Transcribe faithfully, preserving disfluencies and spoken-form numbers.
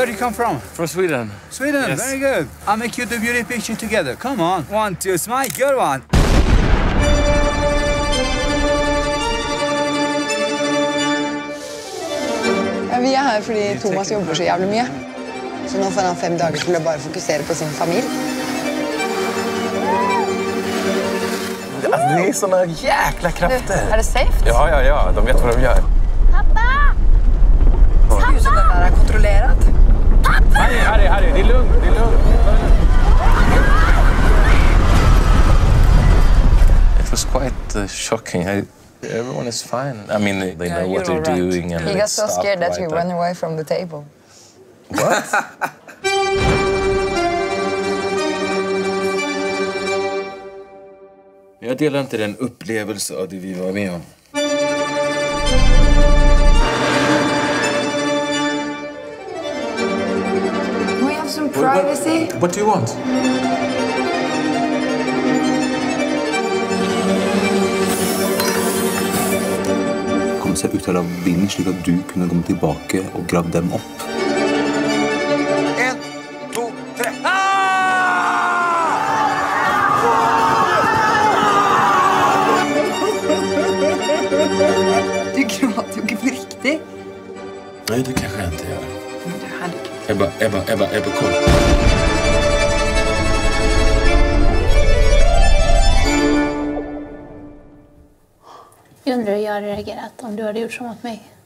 Where do you come from? From Sweden. Sweden, yes. Very good. I'll make you the beauty picture together. Come on. One, two, smile, good one. Vi er her fordi Thomas jobber så jævlig mye. Så nå får han fem dager til å bare fokusere på sin familie. Det är såna jäkla krafter. Är det safe? Ja, ja, ja. De vet vad de gör. Pappa! Pappa! Huset där är kontrollerat. Pappa! Harry, Harry, Harry. Det är lugnt, det är lugnt. It was quite uh, shocking. I, everyone is fine. I mean, they, they know yeah, what they're right. doing. And he got so scared that right he ran away from the table. What? Jag delar inte den upplevelse av det vi var med om. We have some privacy. What, what, what do you want? Kom seg ut av bilen slik at du kunne komme tilbake og grave dem opp. En, to, tre. Du gråter ju inte på riktigt. Nej, det kanske jag inte gör. Men du hade Ebba, Ebba, Ebba, Ebba, kom. Jag undrar hur jag hade reagerat om du hade gjort så mot mig.